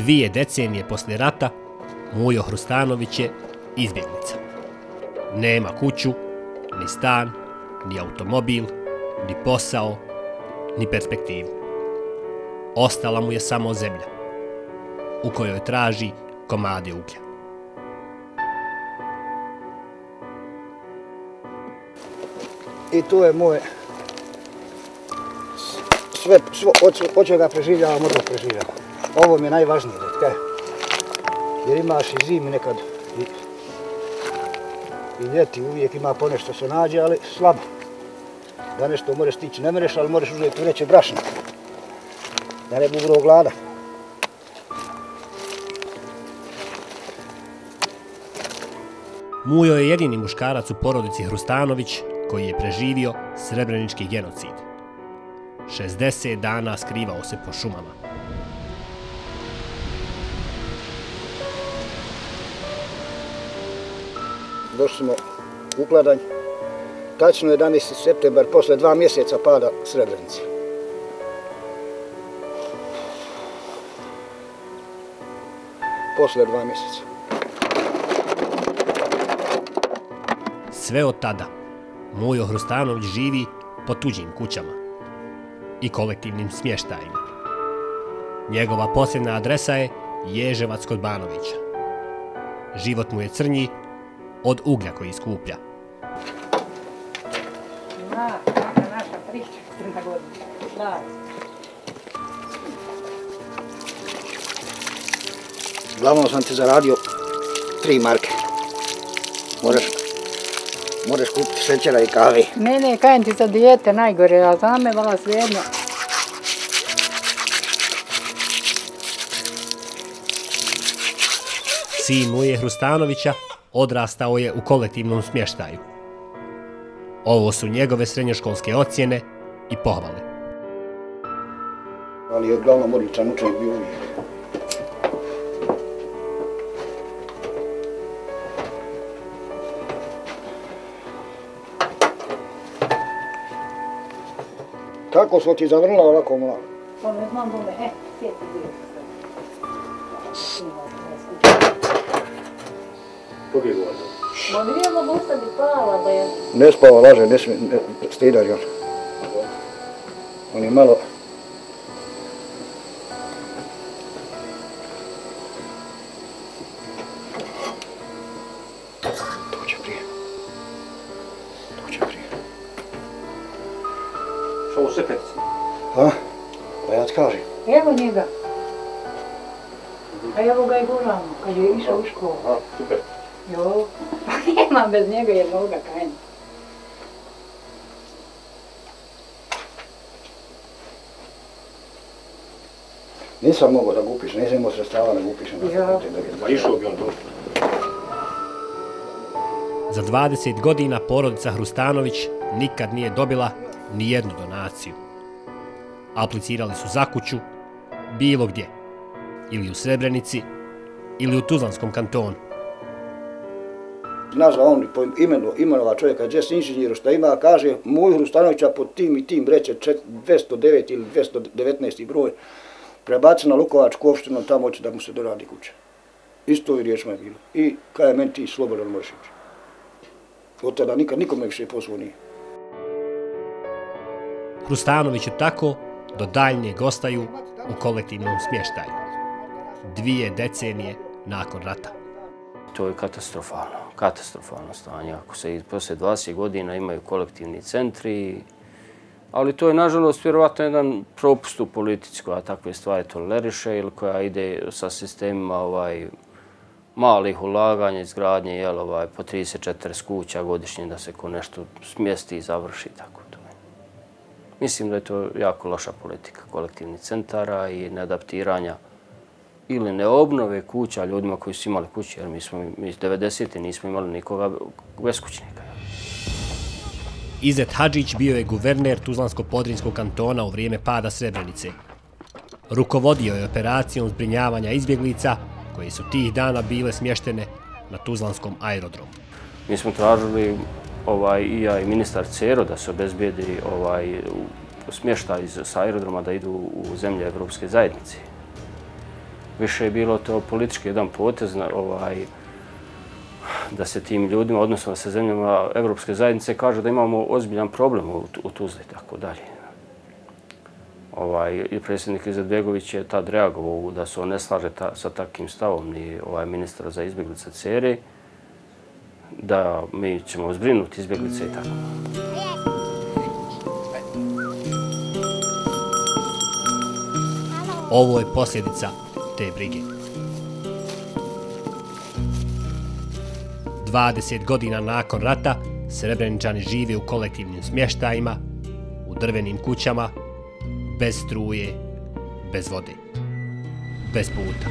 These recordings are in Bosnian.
2 decenije poslije rata Mujo Hrustanović je izbjeglica. Nema kuću, ni stan, ni automobil, ni posao, ni perspektivu. Ostala mu je samo zemlja, u kojoj traži komade uglja. I to je moje, od čega preživljavam, odmah preživljavam. Ovo mi je najvažnije, jer imaš i zimi nekad i ljeti uvijek ima ponešto se nađe, ali slabo. Da nešto možeš stići, ne mereš, ali možeš uzeti vreće brašna, da ne bi umro glada. Mujo je jedini muškarac u porodici Hrustanović koji je preživio srebrenički genocid. 60 dana skrivao se po šumama. Došli smo u Kladanj, tačno 11. septembar, posle 2 mjeseca pada Srebrenice. Posle 2 mjeseca. Sve od tada Mujo Hrustanović živi po tuđim kućama i kolektivnim smještajima. Njegova posljedna adresa je Ježevac kod Banovića. Život mu je crnji od uglja koji skuplja. Naša priča, 30 godina. Glavno sam ti zaradio 3 marke. Moraš kupiti šećera i kavi. Ne, kajem ti za dijete najgore, a za me vala svejedno. Sin Muje Hrustanovića odrastao je u kolektivnom smještaju. Ovo su njegove srednjoškolske ocjene i pohvale. Ali je uglavnom odličan učenik bio uvijek. Kako smo ti zavrnula ovako mlako? Pa ne znam bome, sjeti bio. Koliko je godina? Ma nije mogu ustati spava, da je... Ne spava, laže, ne smije, stidar je on. On je malo... To će prije. Što u sepetici? Ha? Pa ja ti kažem. Evo njega. A evo ga i gužamo, kad je išao u školu. A, super. Jo, pa nemam bez njega jednoga kajem. Nisam mogao da ga upišem, nisam imao sredstava da ga upišem. Pa išao bi on dobro. Za 20 godina porodica Hrustanović nikad nije dobila ni jednu donaciju. Aplicirali su za kuću bilo gdje, ili u Srebrenici, ili u Tuzlanskom kantonu. Nazva on po imenova čovjeka, gdje inženjeru šta ima, kaže Muju Hrustanovića pod tim i tim reče 209 ili 219. broj, prebaci na Lukovačku opštinu, tamo hoće da mu se doradi kuća. Isto i riječima je bilo. I kada je meni ti slobodan možeš ići. Od tada nikad nikome više posao nije. Hrustanoviću tako do daljnjeg ostaju u kolektivnom smještaju. 2 decenije nakon rata. To je katastrofalno stanje. Ako se poslije 20 godina imaju kolektivni centri, ali to je nažalost vjerovatno jedan propust u politici koja takve stvari toleriše ili koja ide sa sistemima malih ulaganja, izgradnje po 30-40 kuća godišnje da se ko nešto smjesti i završi tako to. Mislim da je to jako loša politika kolektivnih centara i neadaptiranja ili ne obnove kuća ljudima koji su imali kuće, jer mi iz 90. nismo imali nikoga beskućnika. Izet Hadžić bio je guverner Tuzlansko-Podrinjskog kantona u vrijeme pada Srebrenice. Rukovodio je operacijom zbrinjavanja izbjeglica koje su tih dana bile smještene na Tuzlanskom aerodromu. Mi smo tražili i ja i ministar Cero da se obezbijedi smještaj sa aerodroma da idu u zemlje Evropske zajednice. Više je bilo to politički jedan potez da se tim ljudima, odnosno sa zemljama Evropske zajednice, kaže da imamo ozbiljan problem u Tuzli i tako dalje. I predsjednik Izetbegović je tad reagovao da se on ne slaže sa takvim stavom ni ministra za izbjeglice Cere, da mi ćemo zbrinuti izbjeglice i tako. Ovo je posljedica te brige. 20 godina nakon rata Srebreničani žive u kolektivnim smještajima, u drvenim kućama, bez struje, bez vode, bez puta.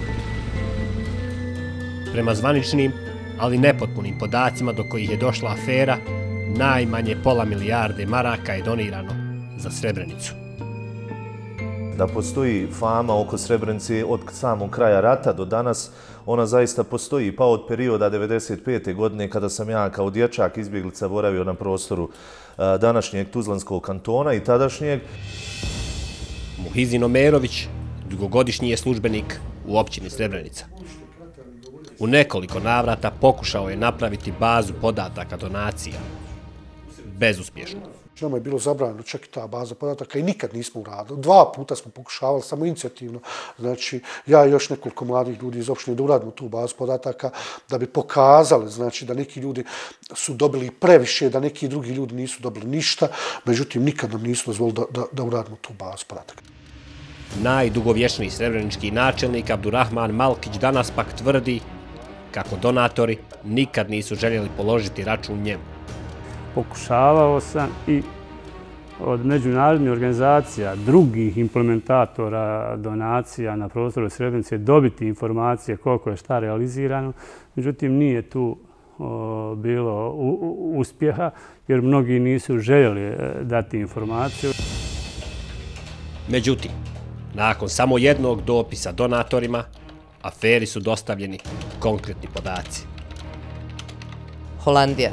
Prema zvaničnim, ali nepotpunim podacima do kojih je došla afera, najmanje pola milijarde maraka je donirano za Srebrenicu. Da postoji fama oko Srebrenice od samog kraja rata do danas, ona zaista postoji, pa od perioda 1995. godine kada sam ja kao dječak izbjeglica boravio na prostoru današnjeg Tuzlanskog kantona i tadašnjeg. Muhizin Omerović dugogodišnji je službenik u općini Srebrenica. U nekoliko navrata pokušao je napraviti bazu podataka donacija. Bezuspješno. Nama je bilo zabranjeno čak i ta baza podataka i nikad nismo uradili. 2 puta smo pokušavali samo inicijativno. Znači, ja i još nekoliko mladih ljudi iz opštine da uradimo tu bazu podataka da bi pokazali, znači, da neki ljudi su dobili previše, da neki drugi ljudi nisu dobili ništa. Međutim, nikad nam nisu dozvolili da uradimo tu bazu podataka. Najdugovječniji srebrenički načelnik Abdurrahman Malkić danas pak tvrdi kako donatori nikad nisu željeli položiti račun njemu. Pokušavao sam i od međunarodnih organizacija, drugih implementatora donacija na prostoru Srebrenice dobiti informacije koliko je šta realizirano. Međutim, nije tu bilo uspjeha jer mnogi nisu željeli dati informaciju. Međutim, nakon samo jednog dopisa donatorima, aferi su dostavljeni konkretni podaci. Holandija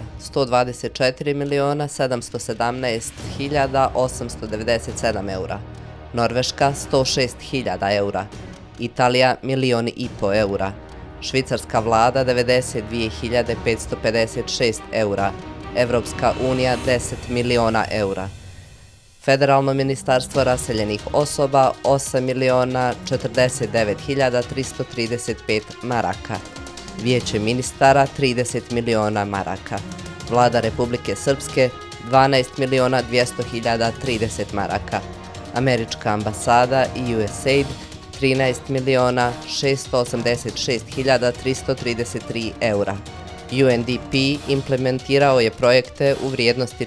124.717.897 eura, Norveška 106.000 eura, Italija 1,5 miliona eura, Švicarska vlada 92.556 eura, Evropska unija 10 miliona eura, Federalno ministarstvo raseljenih osoba 8.049.335 maraka, Vijeće ministara 30 miliona maraka, Vlada Republike Srpske 12.200.030 maraka, Američka ambasada i USAID 13.686.333 eura. UNDP implementirao je projekte u vrijednosti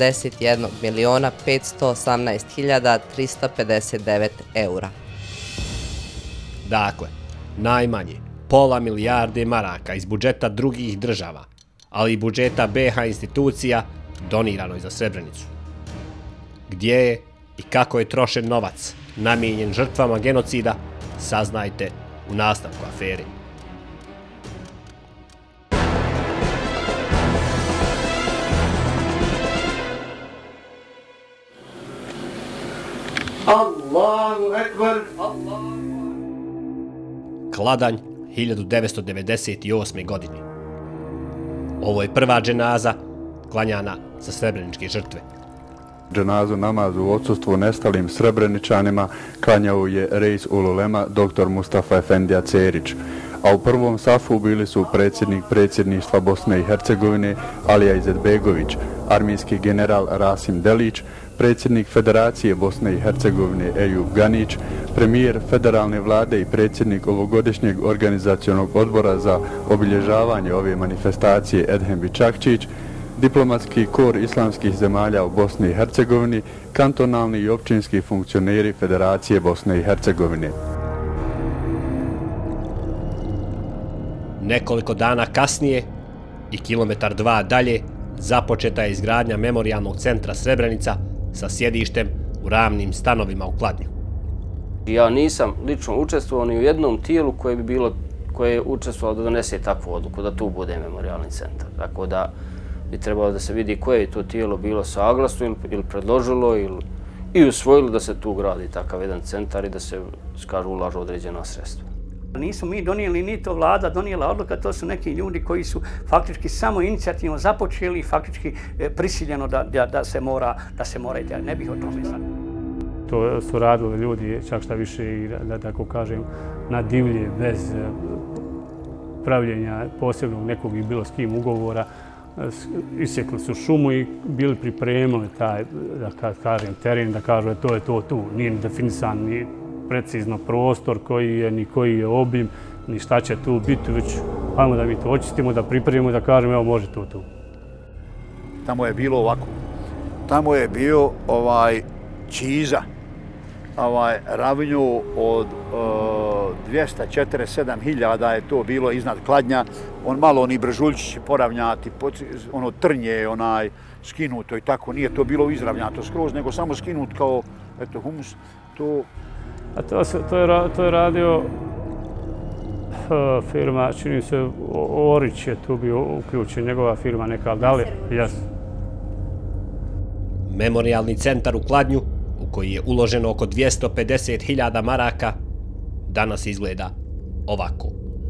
41.518.359 eura. Dakle, najmanje pola milijarde maraka iz budžeta drugih država, ali i budžeta BiH institucija donirano je za Srebrenicu. Gdje je i kako je trošen novac namijenjen žrtvama genocida, saznajte u nastavku afere. Allahu ekber! Kladanj 1998. godine. Ovo je prva dženaza klanjana za srebreničke žrtve. Dženazu namazu u odsustvu nestalim Srebreničanima klanjao je Reis Ululema dr. Mustafa Efendija Cerić, a u prvom safu bili su predsjednik predsjedništva Bosne i Hercegovine Alija Izetbegović, armijski general Rasim Delić, predsjednik Federacije Bosne i Hercegovine Ejub Ganić, premijer federalne vlade i predsjednik ovogodišnjeg organizacionog odbora za obilježavanje ove manifestacije Edhem Bičakčić, diplomatski kor islamskih zemalja u Bosni i Hercegovini, kantonalni i općinski funkcioneri Federacije Bosne i Hercegovine. Nekoliko dana kasnije i 1,2 kilometra dalje započeta je izgradnja memorijalnog centra Srebrenica sa sjedištem u Ravnim stanovima u Kladnju. Ja nisam lično učestvovao ni u jednom tijelu koje je učestvovalo da donese takvu odluku, da tu bude memorijalni centar. Tako da bi trebalo da se vidi koje je to tijelo bilo saglasno ili predložilo i usvojilo da se tu gradi takav jedan centar i da se, ulažu određena sredstva. Nismo mi donijeli, ni to vlada donijela odluka, to su neki ljudi koji su faktički samo inicijativno započeli i faktički prisiljeno da se mora ideti. Ne bih o tome sad. To su radili ljudi, čak šta više i da tako kažem, na divlje, bez pravljenja posebnog nekog i bilo s kim ugovora. Isjekli su šumu i bili pripremili taj, da kažem, teren, da kažu to je to tu. Nije definisan ni precizno prostor koji je, ni koji je obim, ni šta će tu biti, već ajmo da mi to očistimo, da pripremimo i da kažemo evo može to tu. Tamo je bilo ovako. Tamo je bio Čiza, ravnju od 247.000 je to bilo iznad Kladnja. On malo oni brežuljčići poravnjati, ono trnje, skinuto i tako. Nije to bilo izravnjato skroz, nego samo skinut kao humus. A to je radio firma, čini se, Orić je tu bio uključen, njegova firma neka, da li? Jes. Memorijalni centar u Kladnju, u koji je uloženo oko 250.000 maraka, danas izgleda ovako.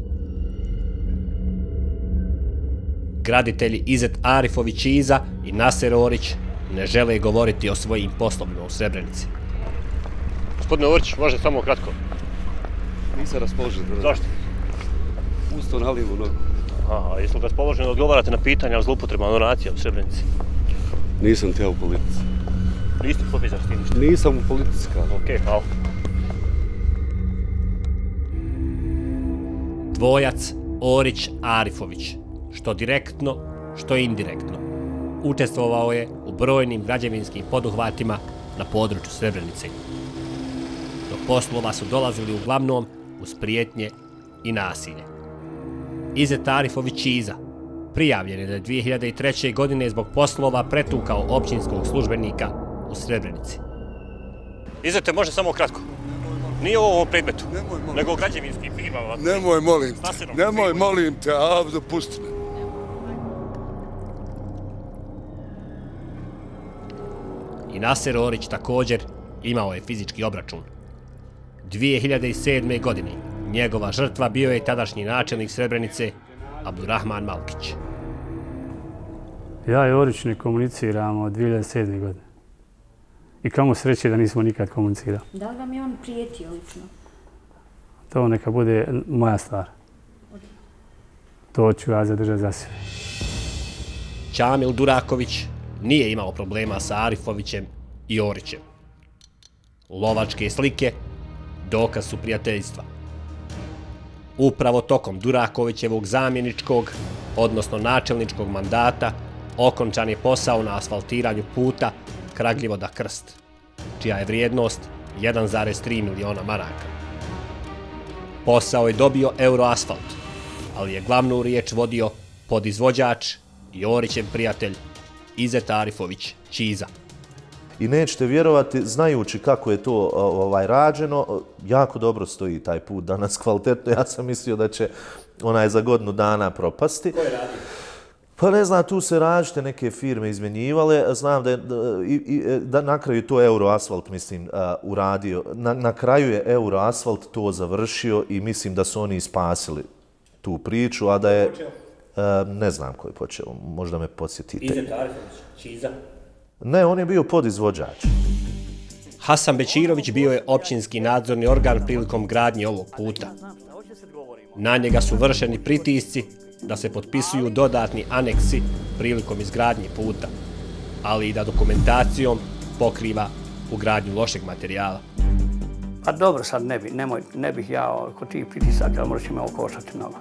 Graditelji Izet Arifović Čiza i Naser Orić ne žele govoriti o svojim poslovima u Srebrenici. Gospodine Orić, može samo kratko. Nisam raspoložen. Zašto? Ustao na lijevu nogu. Aha, jeste li raspoloženi da odgovarate na pitanja o zloupotrebama donacija u Srebrenici? Nisam teo u politici. Niste povezani s tim ništa? Nisam u politici kao. Okej, hvala. Dvojac Orić-Arifović, što direktno, što indirektno, učestvovao je u brojnim građevinskim poduhvatima na području Srebrenice. Do poslova su dolazili uglavnom uz prijetnje i nasilje. Izet Arifović Čiza prijavljen je da je 2003. godine zbog poslova pretukao općinskog službenika u Srebrenici. Izete, može samo kratko. Nije ovo o predmetu, nego o građevinskim firmama. Nemoj, molim te. Nemoj, molim te, dopusti me. I Naser Orić također imao je fizički obračun. 2007. godine njegova žrtva bio je tadašnji načelnik Srebrenice, Abdurrahman Malkić. Ja i Orić ne komuniciramo od 2007. godine. I kamo sreće da nismo nikad komunicirali. Da li vam je on prijetio lično? To neka bude moja stvar. To ću ja zadržati za sebe. Čamil Duraković nije imao problema sa Arifovićem i Orićem. Lovačke slike dokaz su prijateljstva. Upravo tokom Durakovićevog zamjeničkog, odnosno načelničkog mandata, okončan je posao na asfaltiranju puta Kragljevoda-Krst, čija je vrijednost 1,3 miliona maraka. Posao je dobio Euroasfalt, ali je glavnu riječ vodio podizvođač i Orićev prijatelj Izet Arifović Čiza. I nećete vjerovati, znajući kako je to rađeno, jako dobro stoji taj put danas kvalitetno. Ja sam mislio da će za godinu dana propasti. Ko je radio? Pa ne znam, tu se različite neke firme izmjenjivale. Znam da na kraju to Euroasfalt, mislim, uradio. Na kraju je Euroasfalt to završio i mislim da su oni spasili tu priču, a da je... Ne znam ko je počeo, možda me podsjetite. Izet Arifović Čiza? Ne, on je bio podizvođač. Hasan Bečirović bio je općinski nadzorni organ prilikom gradnje ovog puta. Na njega su vršeni pritisci da se potpisuju dodatni aneksi prilikom izgradnje puta, ali i da dokumentacijom pokriva ugradnju lošeg materijala. Pa dobro, sad ne bih ja kod tih pritisaka, ali možeš me okošati mnogo.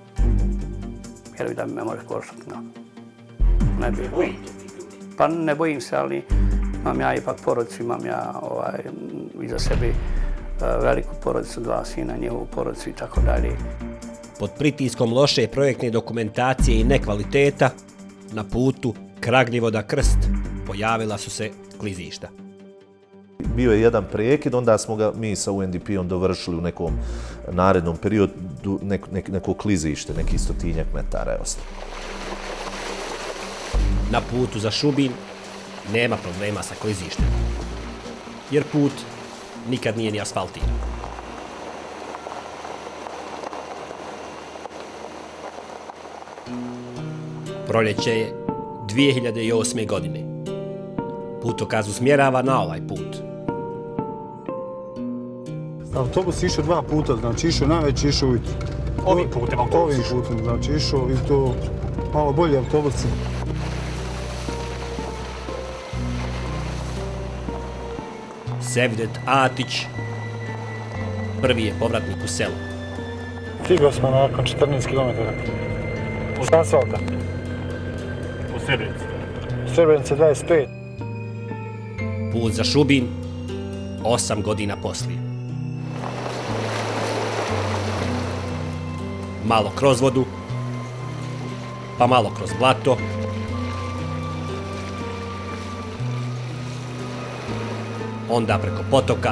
Vjerujem da me možeš košati mnogo. Ne bih. Pa ne bojim se, ali imam ja ipak porodicu, imam ja iza sebe veliku porodicu, 2 sina, njihovu porodicu i tako dalje. Pod pritiskom loše projektne dokumentacije i nekvaliteta, na putu Kragljevoda-Krst pojavila su se klizišta. Bio je jedan prekid, onda smo ga mi sa UNDP-om dovršili u nekom narednom periodu, neko klizište, neki 100-tinjak metara je ostalo. Na putu za Šubin nema problema sa klizištem, jer put nikad nije ni asfaltiran. Proljeće je 2008. godine. Putokaz usmjerava na ovaj put. Autobus išao 2 puta, znači išao najveći, išao ujutro. Ovim putem autobus? Ovim putem, znači išao i to malo bolji autobusi. Sevdet Atić prvi je povratnik u selo. Stigao smo nakon 14 km. Uz asfalta. U Srebrenici? U Srebrenici 25. Put za Šubin 8 godina poslije. Malo kroz vodu, pa malo kroz blato, onda preko potoka,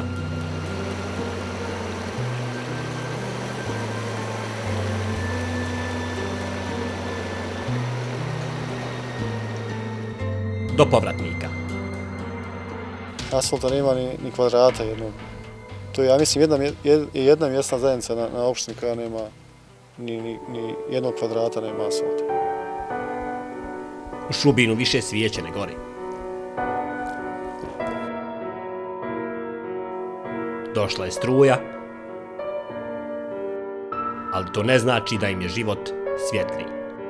do povratnika. Asfalta nema ni kvadrata jednog. To je, ja mislim, jedna mjesna zajednica na opštini koja nema ni jednog kvadrata, nema asfalta. U Šubinu više svijeće ne gori. Došla je struja, ali to ne znači da im je život svjetliji.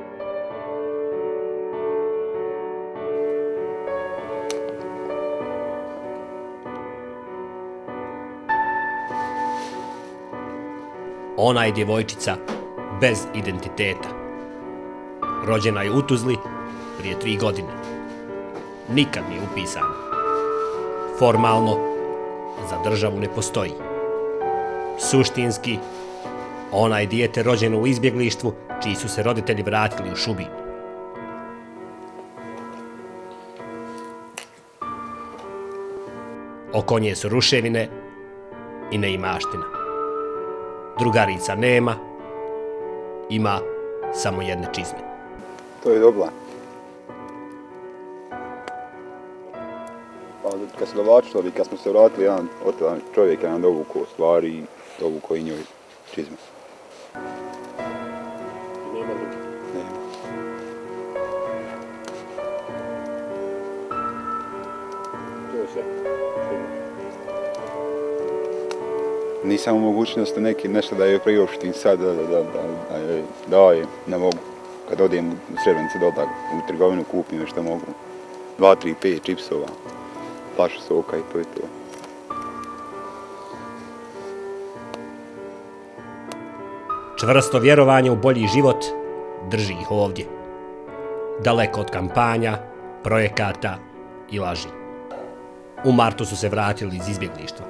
Ona je djevojčica bez identiteta. Rođena je u Tuzli prije 3 godine. Nikad nije upisana. Formalno za državu ne postoji. Suštinski, ona je dijete rođeno u izbjeglištvu čiji su se roditelji vratili u Šubin. Oko nje su ruševine i neimaština. Drugarica nema, ima samo jedne čizme. To je Doblan. Kad se dovačili, kad smo se vratili, jedan čovjek je nam dovukao stvari i dovukao i njoj čizme. Nema drugi? Nema. To je sve. Nisam u mogućnosti nešto da je priopštim sad, da je daje, ne mogu. Kad odijem u Srebrenici dodak, u trgovinu kupim nešto mogu. 2, 3, 5 čipsova, flašu soka i to je to. Čvrsto vjerovanje u bolji život drži ih ovdje. Daleko od kampanja, projekata i laži. U martu su se vratili iz izbjeglištva.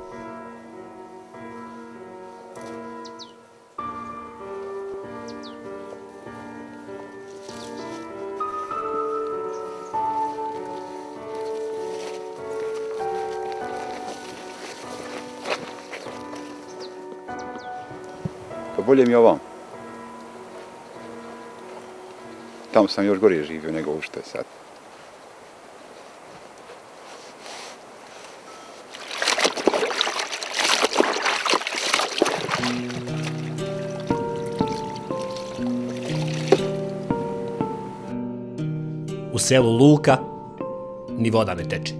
Bolje mi je ovam. Tamo sam još gore živio nego što je sad. U selu Luka ni voda ne teče.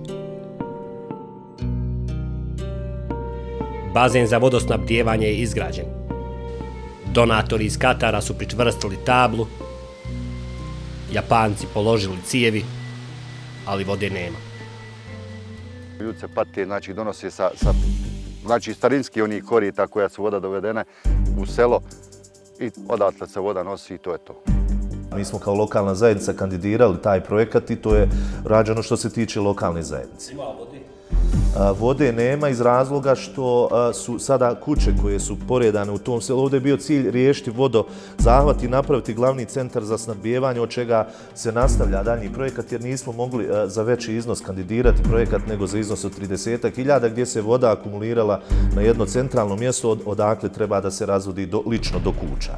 Bazen za vodosnabdijevanje je izgrađen. Donatori iz Katara su pričvrstili tablu, Japanci položili cijevi, ali vode nema. Ljudi se pate, znači donose znači starinski onih korita koja su voda dovedene u selo i odatle se voda nosi i to je to. Mi smo kao lokalna zajednica kandidirali taj projekat i to je rađeno što se tiče lokalne zajednice. Ima vode? Vode nema iz razloga što su sada kuće koje su poredane u tom selu. Ovdje je bio cilj riješiti vodozahvat i napraviti glavni centar za snabdijevanje, od čega se nastavlja daljnji projekat, jer nismo mogli za veći iznos kandidirati projekat nego za iznos od 30.000 gdje se voda akumulirala na jedno centralno mjesto odakle treba da se razvodi lično do kuća.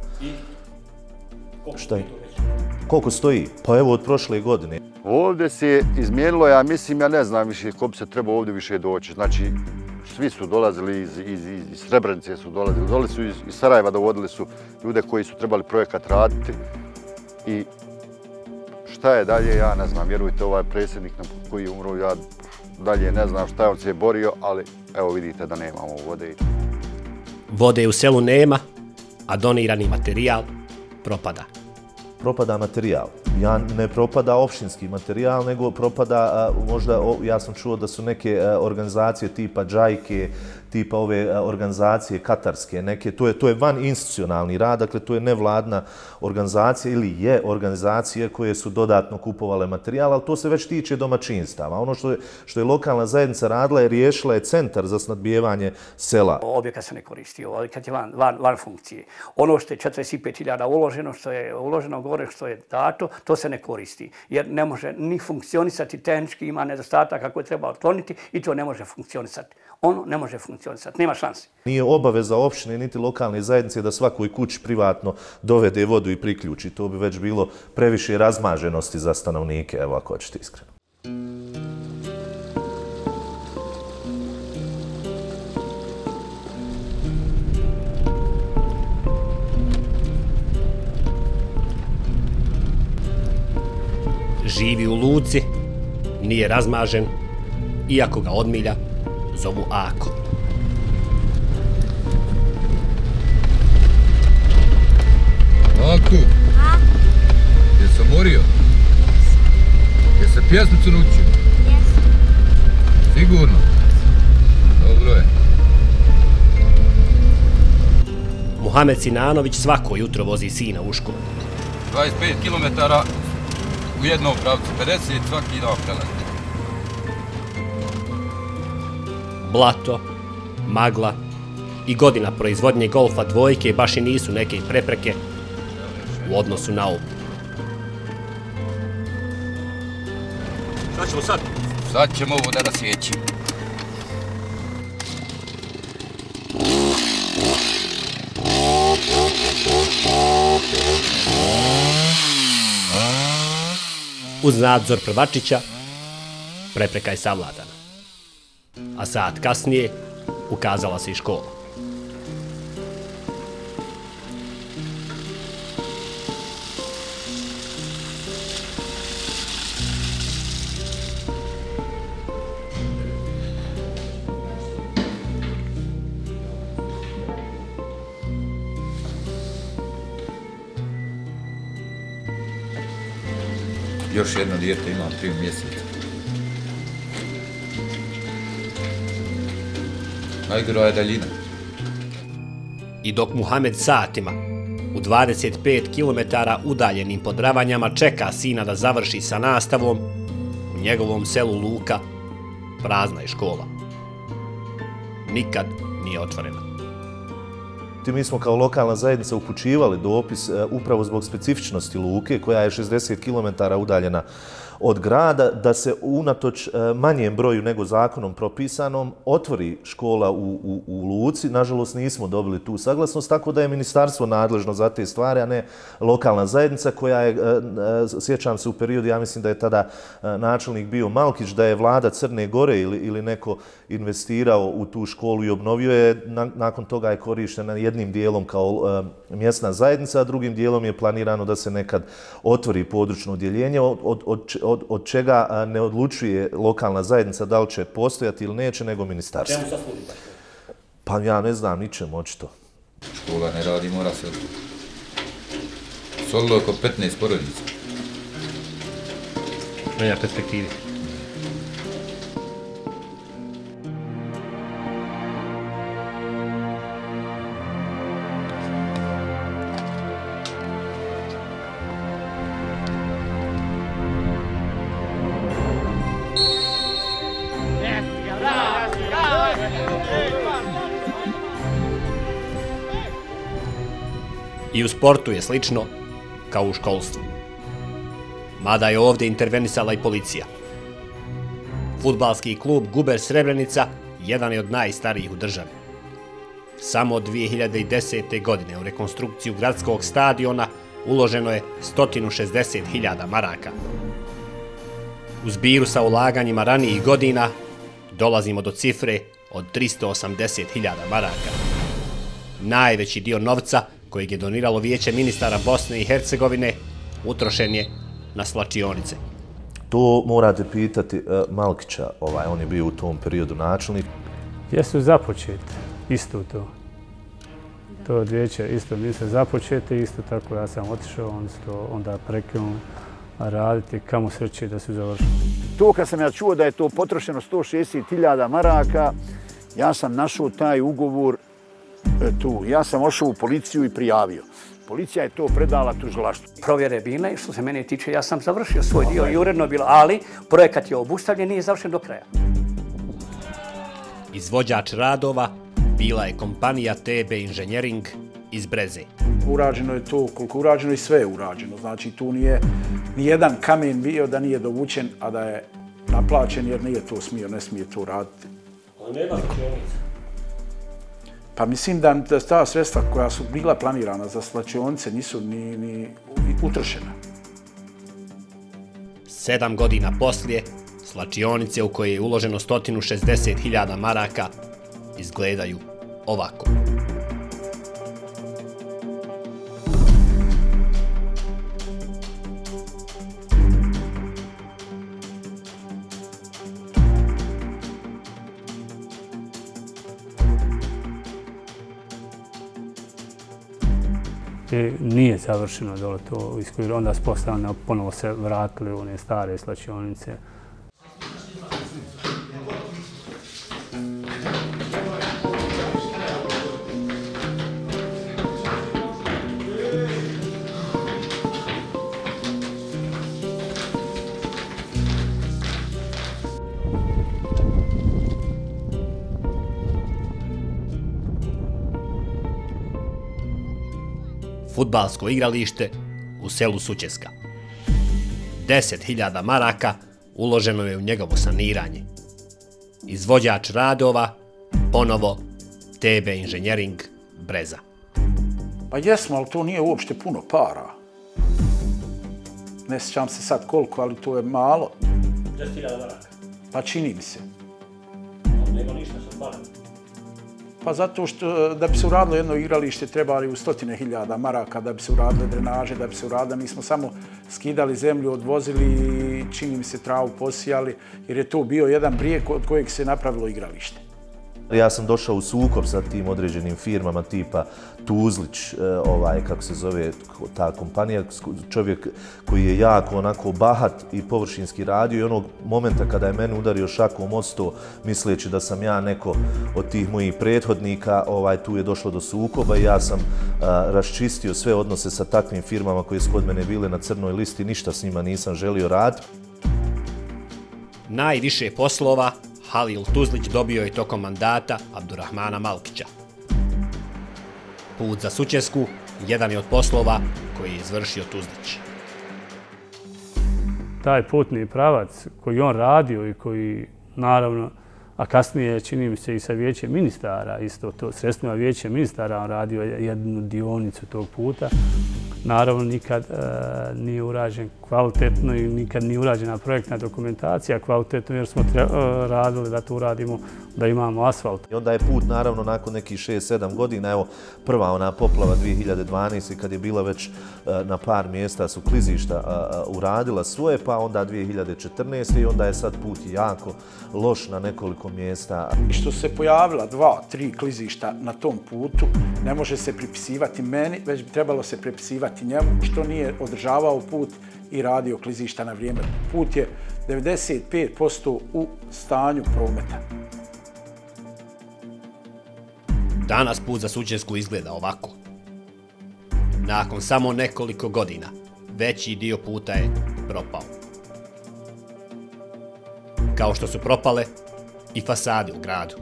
Šta je? Koliko stoji? Pa evo od prošle godine. Ovdje se izmijenilo, ja mislim, ja ne znam više ko bi se trebao ovdje više doći. Znači, svi su dolazili iz Srebrenice su dolazili su iz Sarajeva, dovodili su ljude koji su trebali projekat raditi i šta je dalje, ja ne znam. Vjerujte, ovaj predsjednik koji je umro, ja dalje ne znam šta je on se je borio, ali evo vidite da nemamo vode. Vode u selu nema, a donirani materijal propada. Propada materijal. Ja ne propada opštinski materijal, nego propada možda, ja sam čuo da su neke organizacije tipa Džajke, tipa ove organizacije katarske, neke, to je van institucionalni rad, dakle to je nevladna organizacija ili je organizacije koje su dodatno kupovale materijal, ali to se već tiče domaćinstava. Ono što je lokalna zajednica radila je riješila je centar za snadbijevanje sela. Objekat se ne koristi, kad je van funkcije. Ono što je 45.000 uloženo, što je uloženo gore, što je dato, to se ne koristi. Jer ne može ni funkcionisati tehnički, ima nedostataka koje treba otkloniti i to ne može funkcionisati. Ono ne može funkcionisati, nema šanse. Nije obaveza opštine niti lokalne zajednice da svakoj kući privatno dovede vodu i priključi. To bi već bilo previše razmaženosti za stanovnike, evo ako hoćete iskreno. Živi u luci, nije razmažen, iako ga od milja zovu Ako. Ako? Jesi se morio? Jesi se pjesmicu naučio? Sigurno? Dobro je. Muhamed Sinanović svako jutro vozi sina u školu. 25 km u jednom pravcu, 50 svaki dan prelazi. Blato, magla i godina proizvodnje golfa dvojke baš i nisu neke prepreke u odnosu na ovu. Šta ćemo sad? Sad ćemo ovo da rasjeći. Uz nadzor Prvačića, prepreka je savladana. A sat kasnije ukazala se i škola. Još jedno dijete imam 3 mjeseca. Najgora je daljina. I dok Muhamed satima u 25 km udaljenim Podravanjama čeka sina da završi sa nastavom, u njegovom selu Luka prazna je škola. Nikad nije otvorena. Mi smo kao lokalna zajednica upućivali dopis upravo zbog specifičnosti Luke, koja je 60 km udaljena od grada, da se unatoč manjem broju nego zakonom propisanom otvori škola u Luci. Nažalost, nismo dobili tu saglasnost, tako da je ministarstvo nadležno za te stvari, a ne lokalna zajednica koja je, sjećam se u periodu, ja mislim da je tada načelnik bio Malkić, da je vlada Crne Gore ili neko investirao u tu školu i obnovio je. Nakon toga je korištena jednim dijelom kao mjesna zajednica, a drugim dijelom je planirano da se nekad otvori područno odjeljenje, od čega ne odlučuje lokalna zajednica da li će postojati ili neće, nego ministarstvo. Čemu se služi? Pa ja ne znam, ničemu očito. Škola ne radi, mora se odlučiti. Solilo oko 15 porodica. Nema perspektivi. I u sportu je slično kao u školstvu. Mada je ovdje intervenisala i policija. Fudbalski klub Guber Srebrenica jedan je od najstarijih u državi. Samo od 2010. godine u rekonstrukciju gradskog stadiona uloženo je 160.000 maraka. U zbiru sa ulaganjima ranijih godina dolazimo do cifre od 380.000 maraka. Najveći dio novca kojeg je doniralo Vijeće ministara Bosne i Hercegovine utrošen je na slačionice. To morate pitati Malkića, on je bio u tom periodu načelnik. Jesu započete, isto to. To odvijeće isto nisu započete, isto tako ja sam otišao, oni su to onda prekinuli raditi, kamo sreće da su završili. To kad sam ja čuo da je to potrošeno 160.000 maraka, ja sam našao taj ugovor tu. Ja sam ošao u policiju i prijavio. Policija je to predala tužilaštvu. Provjere bile, što se mene tiče, ja sam završio svoj dio i uredno bilo, ali projekat je obustavljen, nije završen do kraja. Izvođač radova bila je kompanija TB Inženjering iz Breze. Urađeno je to koliko urađeno i sve je urađeno. Znači tu nije nijedan kamen bio da nije dovučen, a da je naplaćen jer nije to smio, ne smije to raditi. Ali nema slačionice. Pa mislim da ta sredstva koja su bila planirana za slačionice nisu ni utrošena. 7 godina poslije, slačionice u koje je uloženo 160.000 maraka izgledaju ovako. Nije završeno dole to, onda spostavljeno, ponovo se vratili u one stare slačionice. Fudbalsko igralište u selu Sućeska. 10.000 maraka uloženo je u njegovo saniranje. Izvođač radova, ponovo TB Inženjering Breza. Pa jesmo, ali to nije uopšte puno para. Ne sjećam se sad koliko, ali to je malo. 10.000 maraka. Pa čini mi se. Nema ništa sa parama. Pa zato što da bi se uradilo jedno igralište trebali u 100.000 maraka, da bi se uradile drenaže, da bi se uradile. Mi smo samo skidali zemlju, odvozili i čini mi se travu posijali, jer je to bio jedan brijeg od kojeg se napravilo igralište. Ja sam došao u sukob sa tim određenim firmama tipa Tuzlić, kako se zove ta kompanija, čovjek koji je jako onako bahat i površinski radio i onog momenta kada je mene udario šakom o sto, misleći da sam ja neko od tih mojih prethodnika, tu je došlo do sukoba i ja sam raščistio sve odnose sa takvim firmama koje su kod mene bile na crnoj listi, ništa s njima nisam želio raditi. Najviše poslova Halil Tuzlić dobio je tokom mandata Abdurrahmana Malkića. Put za Sućesku jedan je od poslova koji je izvršio Tuzlić. Taj putni pravac koji on radio i koji, naravno, a kasnije čini mi se i sa vijećem ministara, isto to sredstvima vijeća ministara, on radio jednu dionicu tog puta. Naravno, nikad nije urađen kvalitetno i nikad nije urađena projektna dokumentacija kvalitetno jer smo radili da to uradimo, da imamo asfalt. I onda je put, naravno, nakon nekih 6-7 godina, evo, prva ona poplava 2012. kad je bila već na par mjesta su klizišta uradila svoje, pa onda 2014. i onda je sad put jako loš na nekoliko mjesta. Što se pojavila 2-3 klizišta na tom putu, ne može se pripisivati meni, već bi trebalo se pripisivati njemu, što nije održavao put i radio klizišta na vrijeme. Put je 95% u stanju prometa. Danas put za Sućesku izgleda ovako. Nakon samo nekoliko godina, veći dio puta je propao. Kao što su propale i fasade u gradu.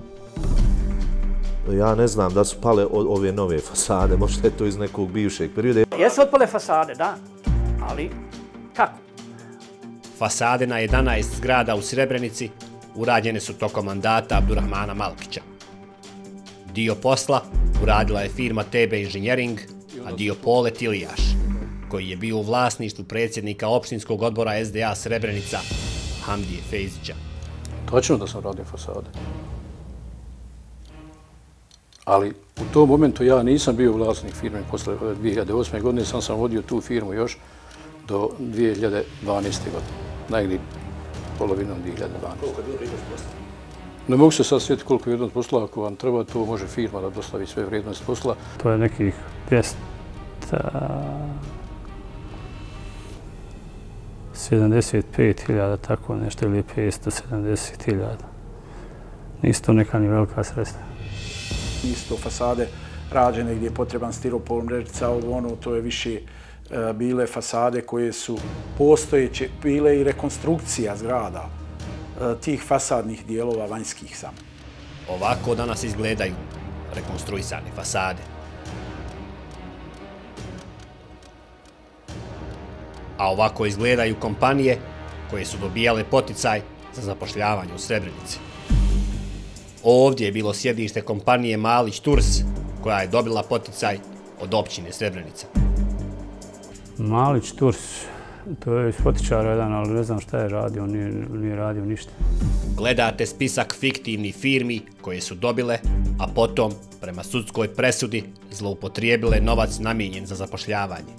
Ja ne znam da su pale ove nove fasade, možda je to iz nekog bivšeg perioda. Jesu otpale fasade, da, ali kako? Fasade na 11 zgrada u Srebrenici urađene su tokom mandata Abdurrahmana Malkića. Dio posla uradila je firma TB Inženjering, a dio Polet Ilijaš, koji je bio u vlasništvu predsjednika opštinskog odbora SDA Srebrenica, Hamdije Fejzića. Točno da sam radio fasade. Ali u tom momentu ja nisam bio vlasnik firme. Posle 2008. godine sam vodio tu firmu još do 2012. godine. Negdje polovinom 2012. Koliko je bilo vrijednost posla? Ne mogu se sad sjetiti koliko je vrijednost posla. Ako vam treba, to može firma da dostavi sve vrijednost posla. To je nekih 275.000, tako nešto, ili 570.000. Nisu to neka ni velika sredstva. Isto fasade rađene gdje je potreban stiropol, mrežica, ovo ono, to je više bile fasade koje su postojeće, bile i rekonstrukcija zgrada tih fasadnih dijelova vanjskih samo. Ovako danas izgledaju rekonstruisane fasade. A ovako izgledaju kompanije koje su dobijale poticaj za zapošljavanje u Srebrenici. Ovdje je bilo sjedište kompanije Malić Turs, koja je dobila poticaj od općine Srebrenica. Malić Turs, to je iz potičara jedan, ali ne znam šta je radio, nije radio ništa. Gledate spisak fiktivnih firmi koje su dobile, a potom, prema sudskoj presudi, zloupotrijebile novac namijenjen za zapošljavanje.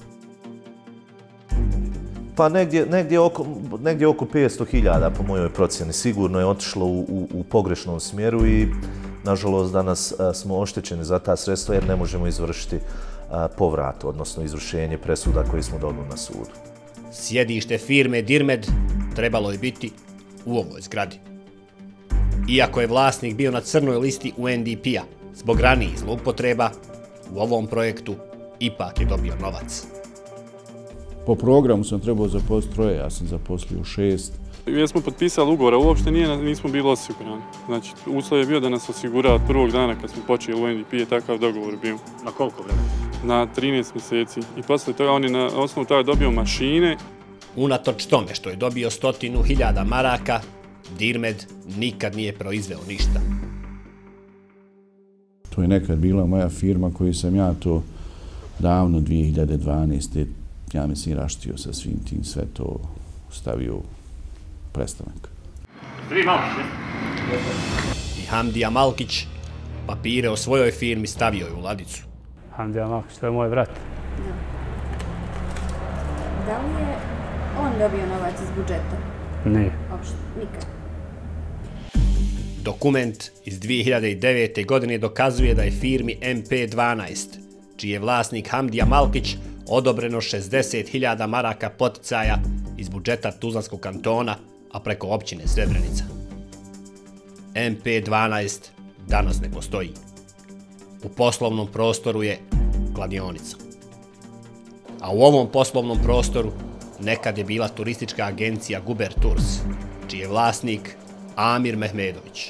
Pa negdje oko 500.000 po mojoj procjeni. Sigurno je otišlo u pogrešnom smjeru i nažalost danas smo oštećeni za ta sredstva jer ne možemo izvršiti povrat, odnosno izvršenje presuda koje smo dobili na sudu. Sjedište firme Dirmed trebalo je biti u ovoj zgradi. Iako je vlasnik bio na crnoj listi UNDP-a zbog ranijih zloupotreba, u ovom projektu ipak je dobio novac. Po programu sam trebao zaposliti 3, ja sam zaposlio 6. Jer smo potpisali ugovor, a uopšte nismo bili osigurani. Znači, uslov je bio da nas osigura od prvog dana kad smo počeli u UNDP, je takav dogovor bio. Na koliko vremena? Na 13 mjeseci. I posle toga on je na osnovu toga dobio mašine. Unatoč tome što je dobio 100.000 maraka, Dirmed nikad nije proizveo ništa. To je nekad bila moja firma koju sam ja to davno 2012. ja mislim raštio sa svim tim, sve to stavio u prestanak. I Hamdija Malkić papire o svojoj firmi stavio je u ladicu. Hamdija Malkić, to je moj brat. Da li je on dobio novac iz budžeta? Ne. Uopšte, nikad. Dokument iz 2009. godine dokazuje da je firmi MP12, čiji je vlasnik Hamdija Malkić, odobreno 60.000 maraka poticaja iz budžeta Tuzlanskog kantona, a preko općine Srebrenica. MP12 danas ne postoji. U poslovnom prostoru je kladionica. A u ovom poslovnom prostoru nekad je bila turistička agencija Guber Tours, čiji je vlasnik Amir Mehmedović.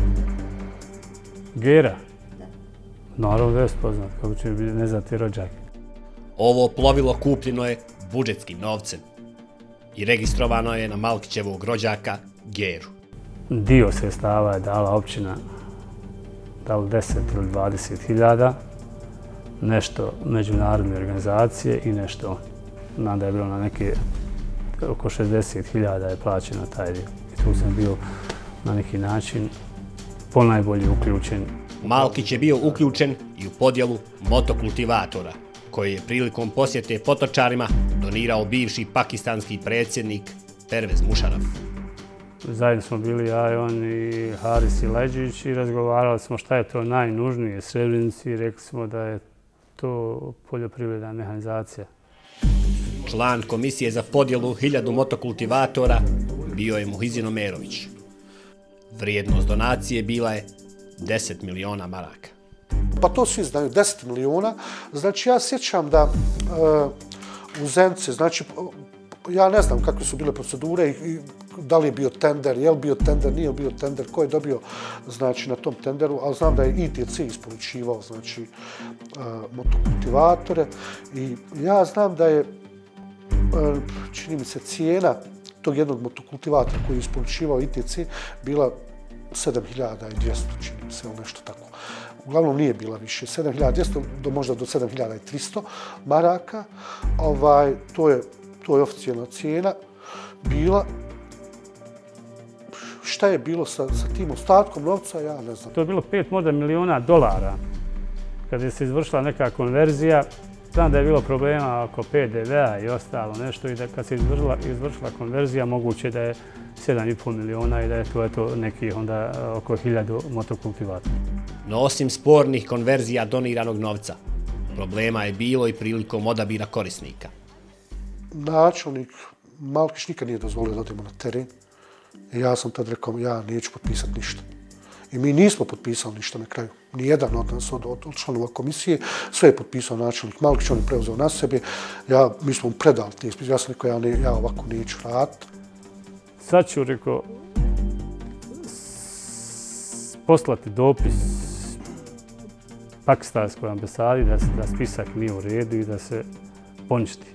Gera? Naravno da je spoznat, kako će biti neznati rođak. Ovo plovilo kupljeno je budžetskim novcem i registrovano je na Malkićevog rođaka Geru. Dio sredstava je dala općina, da li 10 ili 20.000, nešto međunarodne organizacije i nešto on. Znam da je bilo na neke oko 60.000 je plaćeno taj dio. I tu sam bio na neki način ponajbolje uključen. Malkić je bio uključen i u podjelu motokultivatora, koji je prilikom posjete potočarima donirao bivši pakistanski predsjednik Pervez Musharraf. Zajedno smo bili ja i on i Haris i Leđić i razgovarali smo šta je to najnužnije Srebrenici i rekli smo da je to poljoprivredna mehanizacija. Član komisije za podjelu 1000 motokultivatora bio je Muhizin Omerović. Vrijednost donacije bila je 10 miliona maraka. Pa to svi znaju, 10 miliona. Znači ja sjećam da u Zenici, znači ja ne znam kakve su bile procedure i da li je bio tender, je li bio tender, nije bio tender, ko je dobio znači, na tom tenderu, ali znam da je ITC isporučivao znači, motokultivatore i ja znam da je, čini mi se, cijena tog jednog motokultivatora koji je isporučivao ITC bila 7.200, čini mi se, ili nešto tako. Uglavnom nije bila više, 7.200 do možda do 7.300 maraka. To je oficijalna cijena bila. Šta je bilo sa tim ostatkom novca, ja ne znam. To je bilo 5 možda miliona dolara. Kad je se izvršila neka konverzija Znam da je bilo problema oko PDV-a i ostalo nešto i da kad se izvršila konverzija moguće da je 7,5 miliona i da je to nekih onda oko 1000 motokultivatora. No osim spornih konverzija doniranog novca, problema je bilo i prilikom odabira korisnika. Načelnik Malkić nikad nije dozvolio da odemo na teren. I ja sam tad rekao, ja neću potpisati ništa. I mi nismo potpisali ništa na kraju. Nijedan od nas, od članova komisije, sve je potpisao načelnik Malkić, on je preuzeo na sebe. Mi smo mu predali te ispise. Ja sam rekao, ja ovako neću raditi. Sad ću, rekao, poslati dopis pakistanskoj ambasadi da spisak nije u redu i da se poništi.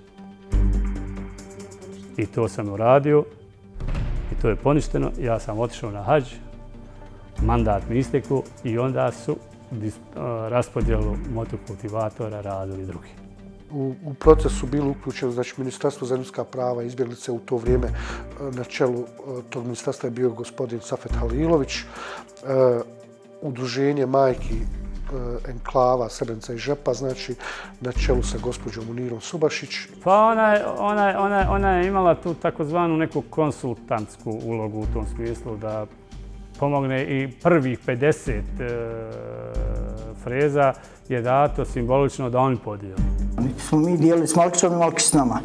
I to sam uradio i to je poništeno. Ja sam otišao na hadž, mandat mi istekao i onda su raspodjelu motokultivatora radili drugi. U procesu bili uključeni, znači, Ministarstvo za ljudska prava i izbjeglice u to vrijeme. Na čelu tog ministarstva je bio gospodin Safet Halilović, udruženje majki enklava Srebrenica i Žepa, znači na čelu sa gospođom Munirom Subašić. Pa ona je imala tu takozvanu neku konsultantsku ulogu u tom smislu da pomogne i prvih 50 freza je dato simbolično da oni podijeli. Niti smo mi dijelili s Malkićom i Malkić s nama.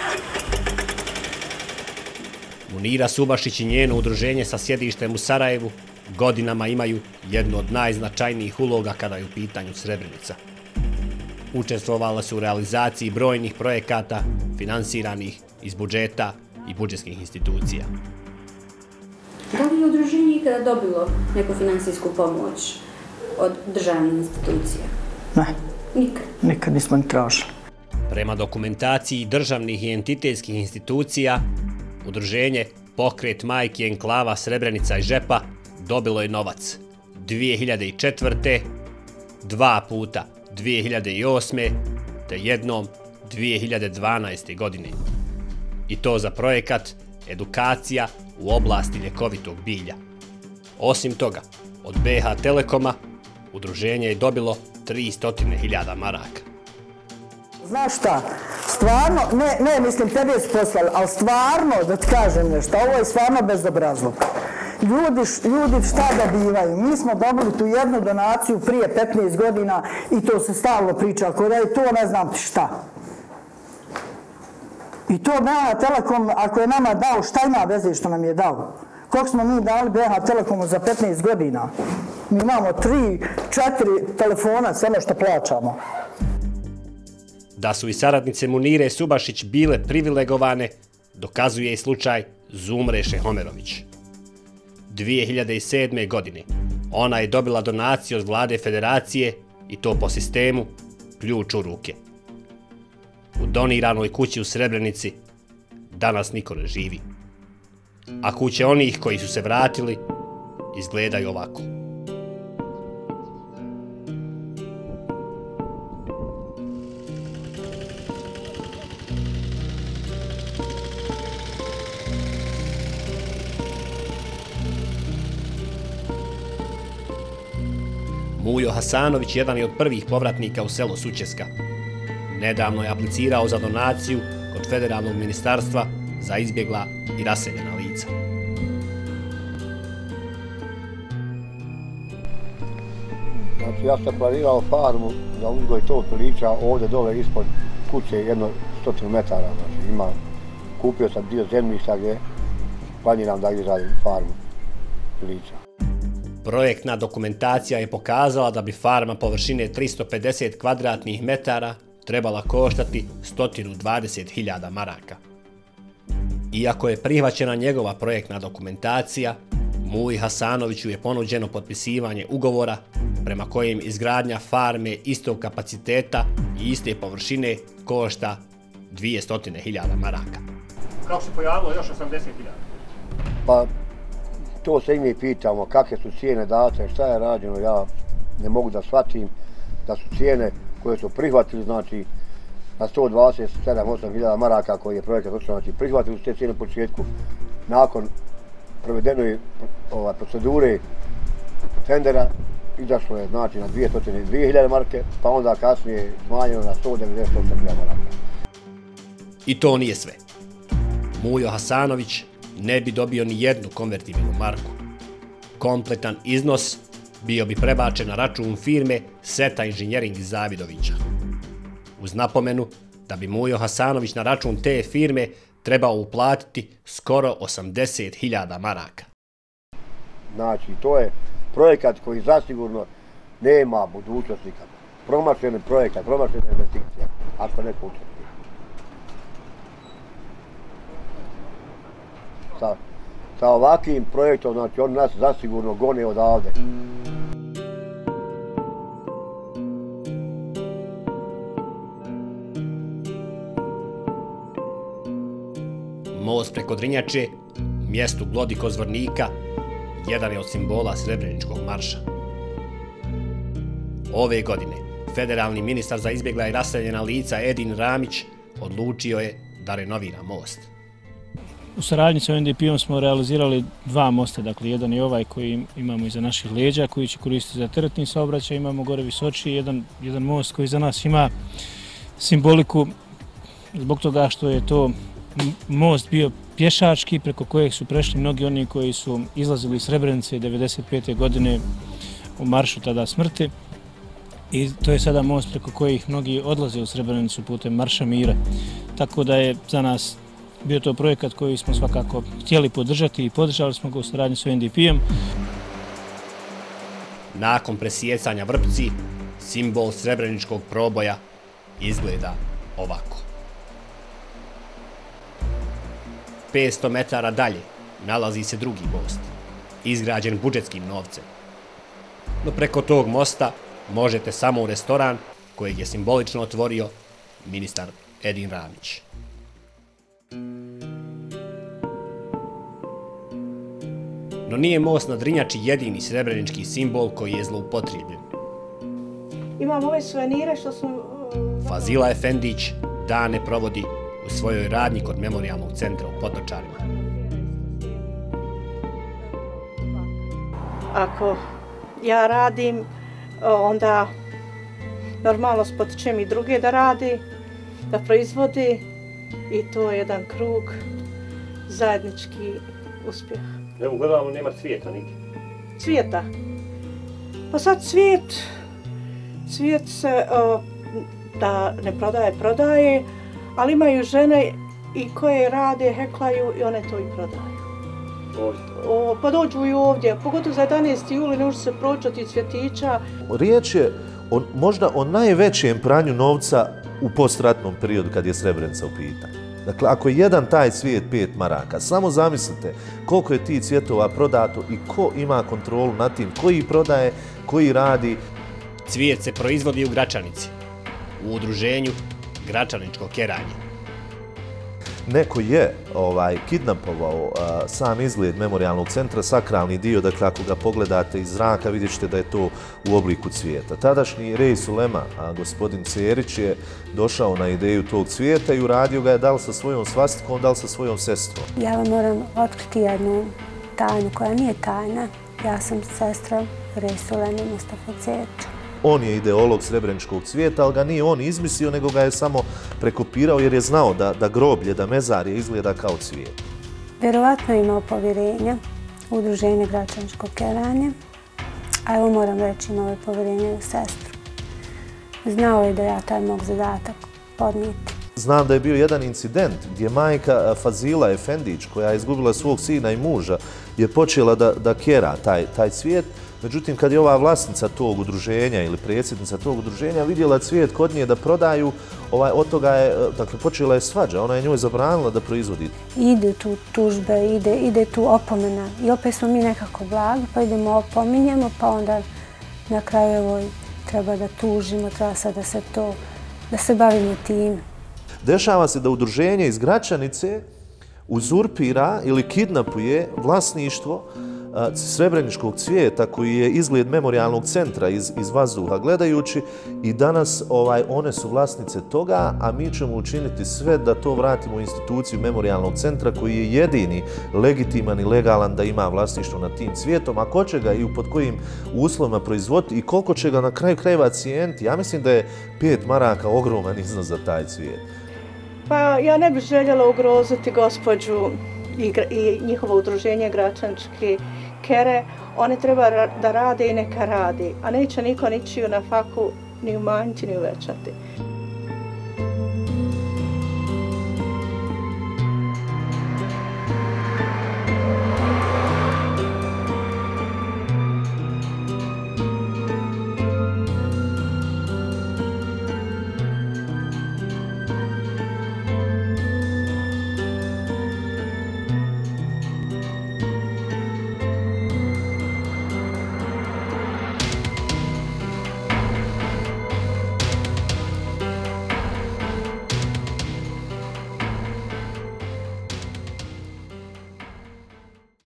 Munira Subašić i njeno udruženje sa sjedištem u Sarajevu godinama imaju jednu od najznačajnijih uloga kada je u pitanju Srebrenica. Učestvovala su u realizaciji brojnih projekata finansiranih iz budžeta i budžetskih institucija. Da li je udruženje ikada dobilo neku finansijsku pomoć od državnih institucija? Ne. Nikad? Nikad nismo ni tražili. Prema dokumentaciji državnih i entitetskih institucija, udruženje Pokret majki enklava Srebrenica i Žepa dobilo je novac 2004. 2 puta 2008. te jednom 2012. godine. I to za projekat edukacija u oblasti ljekovitog bilja. Osim toga, od BH Telekoma udruženje je dobilo 300.000 maraka. Znaš šta, stvarno, ne mislim tebi je poslali, ali stvarno, da ti kažem nešto, ovo je stvarno bezobrazluk. Ljudi šta dobivaju? Mi smo dobili tu jednu donaciju prije 15 godina i to se stalno priča, ako da je to ne znam ti šta. I to BH Telekom, ako je nama dao, šta ima veze što nam je dao? Koliko smo mi dali BH Telekomu za 15 godina? Mi imamo 3-4 telefona, samo što plaćamo. Da su i saradnice Munire Subašić bile privilegovane, dokazuje i slučaj Zumre Šehomerović. 2007. godine ona je dobila donaciju od vlade federacije i to po sistemu ključ u ruke. U doniranoj kući u Srebrenici danas niko ne živi. A kuće onih koji su se vratili izgledaju ovako. Mujo Hasanović jedan je od prvih povratnika u selo Sućeska. Nedavno je aplicirao za donaciju kod Federalnog ministarstva za izbjegla i raseljena lica. Znači, ja sam planirao farmu za uzgoj tog pilića ovdje dole ispod kuće, 100 metara. Znači, kupio sam dio zemljišta gdje planiram da izradim farmu pilića. Projektna dokumentacija je pokazala da bi farma površine 350 kvadratnih metara trebala koštati 120.000 maraka. Iako je prihvaćena njegova projektna dokumentacija, Muji Hasanoviću je ponuđeno potpisivanje ugovora prema kojem izgradnja farme istog kapaciteta i iste površine košta 200.000 maraka. Kako se pojavilo još 80.000? Pa, to se i mi pitamo, kakve su cijene date, šta je rađeno, ja ne mogu da shvatim da su cijene koje su prihvatili, znači na 127.000 maraka koji je projekat otišao, znači prihvatili su te cijene u početku. Nakon provedene procedure tendera, izašlo je znači na 202.000 marke, pa onda kasnije smanjeno na 198.000 maraka. I to nije sve. Mujo Hasanović ne bi dobio ni jednu konvertibilnu marku. Kompletan iznos bio bi prebačen na račun firme Seta Inženjering iz Zavidovića. Uz napomenu da bi Mujo Hasanović na račun te firme trebao uplatiti skoro 80.000 maraka. Znači, to je projekat koji zasigurno nema budućnost nikada. Promašeni projekat, promašena investicija, ako neko učesti. Sa ovakvim projektom, znači, oni nas zasigurno gone odavde. Most preko Drinjače, mjestu Glodikozvornika, jedan je od simbola Srebreničkog marša. Ove godine federalni ministar za izbjegla i raseljena lica Edin Ramić odlučio je da renovira most. U saradnji sa UNDP-om smo realizirali dva mosta, dakle jedan je ovaj koji imamo iza naših leđa, koji će koristiti za teretni saobraćaj, imamo gore Visoči, jedan most koji za nas ima simboliku zbog toga što je to most bio pješački preko kojeg su prešli mnogi oni koji su izlazili iz Srebrenice 1995. godine u maršu tada smrti. I to je sada most preko kojih mnogi odlaze u Srebrenicu putem Marša mira. Tako da je za nas bio to projekat koji smo svakako htjeli podržati i podržali smo ga u saradnji s UNDP-om. Nakon presjecanja vrpci, simbol Srebreničkog proboja izgleda ovako. 500 metara dalje nalazi se drugi most, izgrađen budžetskim novcem. No preko tog mosta možete samo u restoran kojeg je simbolično otvorio ministar Edin Ramić. No nije most na Drinjači jedini srebrenički simbol koji je zloupotrebljen. Imam ove suvenire što su... Fazila Efendić dane provodi u svojoj radnji kod memorijalnog centra u Potočarima. Ako ja radim, onda normalno spotičem i druge da radi, da proizvodi i to je jedan krug zajednički uspjeh. Evo gledamo, nema cvijeta nigdje. Cvijeta? Pa sad cvijet se da ne prodaje, ali imaju žene i koje rade, heklaju i one to i prodaju. Pa dođu i ovdje, pogotovo za 11. juli ne može se proći od tih cvjetića. Riječ je možda o najvećem pranju novca u postratnom periodu kad je Srebrenica u pitanju. Dakle, ako je jedan taj cvijet 5 maraka, samo zamislite koliko je tih cvjetova prodato i ko ima kontrolu nad tim, koji prodaje, koji radi. Cvijet se proizvodi u Gračanici, u udruženju Gračaničko keranje. Neko je kidnapovao sam izgled memorijalnog centra, sakralni dio, dakle ako ga pogledate iz zraka vidjet ćete da je to u obliku cvijeta. Tadašnji Rejs Ulema, gospodin Cerić, je došao na ideju tog cvijeta i uradio ga je da li sa svojom svastikom, da li sa svojom sestrom. Ja vam moram otkriti jednu tajnu koja nije tajna. Ja sam sestra Rejs Ulema Mustafa Cerića. On je ideolog srebreničkog cvijeta, ali ga nije on izmislio, nego ga je samo prekopirao jer je znao da groblje, da mezarje izgleda kao cvijet. Vjerovatno je imao povjerenja u udruženje Gračaničko keranje, a evo moram reći imao je povjerenje u sestru. Znao je da ja taj mog zadatak podnijeti. Znam da je bio jedan incident gdje majka Fazila Efendić, koja je izgubila svog sina i muža, je počela da kera taj cvijet. Međutim, kad je ova vlasnica tog udruženja ili predsjednica tog udruženja vidjela cvijet kod nje da prodaju, od toga je, dakle, počela je svađa. Ona je njoj zabranila da proizvodi. Ide tu tužbe, ide tu opomena. I opet smo mi nekako blagi, pa idemo opominjemo, pa onda na kraju evo treba da tužimo, treba sad da se bavimo tim. Dešava se da udruženje iz Gračanice uzurpira ili kidnapuje vlasništvo srebreničkog cvijeta koji je izgled memorialnog centra iz vazduha gledajući i danas one su vlasnice toga, a mi ćemo učiniti sve da to vratimo u instituciju memorialnog centra koji je jedini legitiman i legalan da ima vlasništvo nad tim cvijetom, a ko će ga i pod kojim uslovima proizvoditi i koliko će ga na kraju krajeva cijeniti. Ja mislim da je 5 maraka ogroman iznos za taj cvijet. Pa ja ne bih željela ugroziti gospođu i njihovo udruženje Gračančke kere. One treba da rade i neka radi, a neće niko ničiju na faku ni umanjiti ni uvećati.